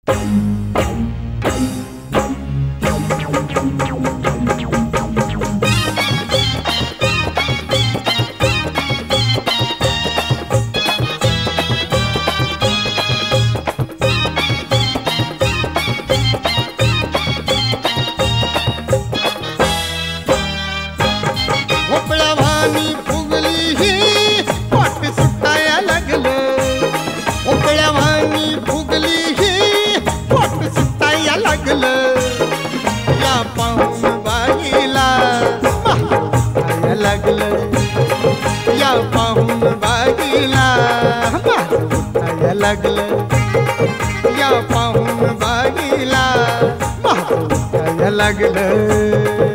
या पाहून बागीला उठाया लागलं या पाहून बागीला उठाया लागलं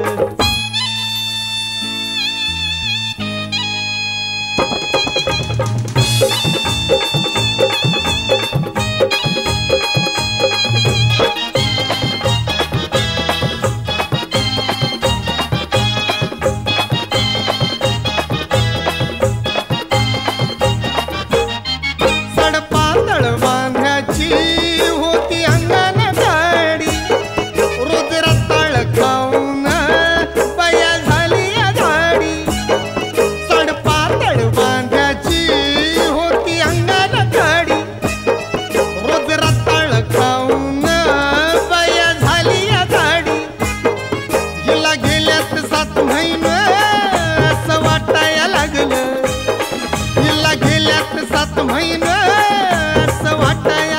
होती अंगण झाडी रोज रताळ खाऊन बया झाली या झाडी सडपातळ बांध्याची होती अंगण झाडी रोज रताळ खाऊन बया झाली या झाडी हिला गेल्यात 7 महिने असं वाटाया लागलं हिला गेल्यात 7 महिने असं वाटाया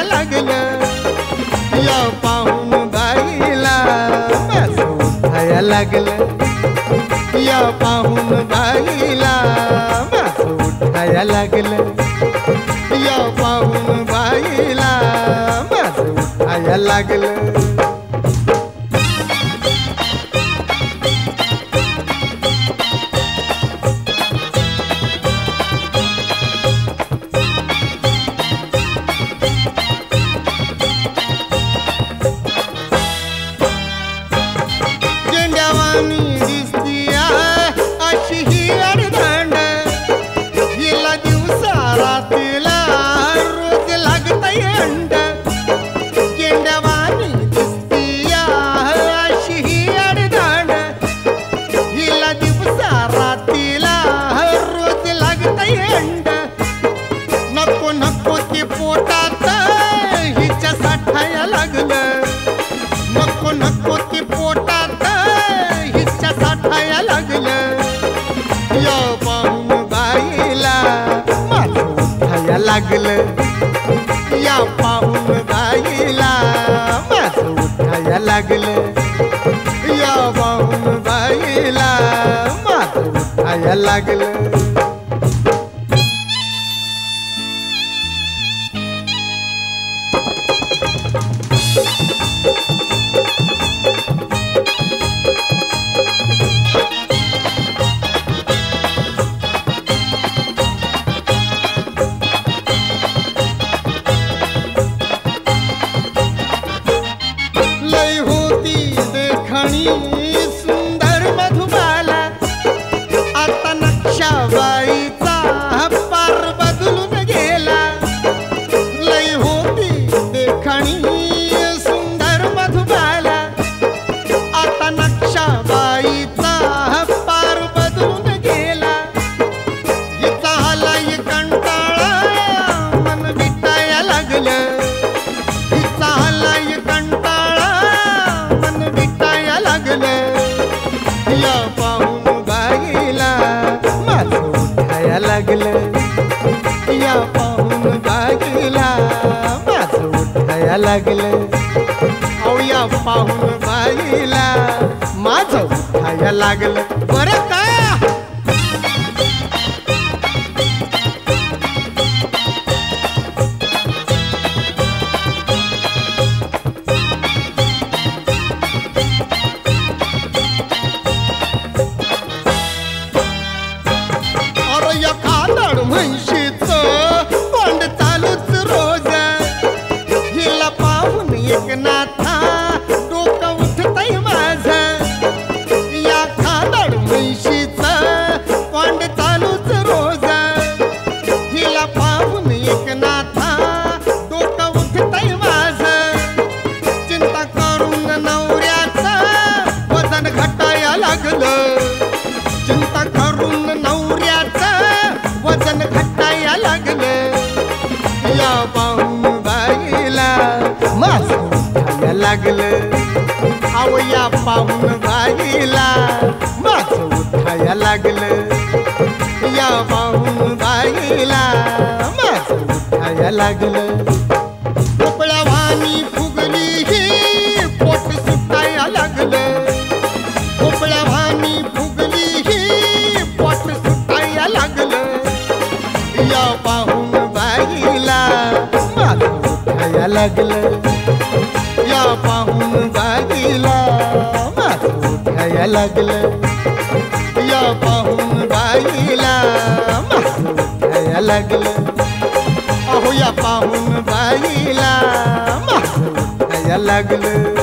या पाहून बाईला माझं उठाया लागलं या पाहून बाईला माझं उठाया लागलं या पाहून बाईला माझं उठाया लागलं दिसतीया अशी ही अडधंड हिला दिवसा रात्रीला रोज लागतय अंड गेंड्यावानी दिसतीया अशी ही अडधंड हिला दिवसा रात्रीला रोज लागतय अंड नको नको ते पोटात हिच्या साठाया लागलं नको नको ते पोटात साठाया लागलं या पाहून बाईला माझं उठाया लागलं या पाहून बाईला माझं उठाया लागलं या पाहून बाईला माझं उठाया लागलं सुंदर मधुबाला आता नक्षाबाईचा पार बदलून गेला लई होती देखणी सुंदर मधुबाला आता नक्षाबाईचा पार बदलून गेला हिचा आलाय कंटाळा मन विटाया लागलं हिचा आलाय कंटाळा मन विटाया लागलं या पाहून बाईला माझं उठाया लागलं या पाहून बाईला माझं उठाया लागलं अहो या पाहून बाईला माझं उठाया लागलं बरं का म्हैशीचं तोंड चालूच रोज हिला पाहून एकनाथा डोकं उठतंय माझं या खादाड म्हैशीचं तोंड चालूच रोज हिला पाहून एकनाथा डोकं उठतंय माझं माझं उठाया लागलं अहो या पाहून बाईला माझं उठाया लागलं या पाहून बाईला माझं उठाया लागलं भोपळ्या वाणी फुगली ही पोट सुटाया लागलं भोपळ्या वाणी फुगली ही पोट सुटाया लागलं या पाहून बाईला माझं उठाया लागलं या पाहून बाईला माझं उठाया लागलं या पाहून बाईला माझं उठाया लागलं अहो या पाहून बाईला माझं उठाया लागलं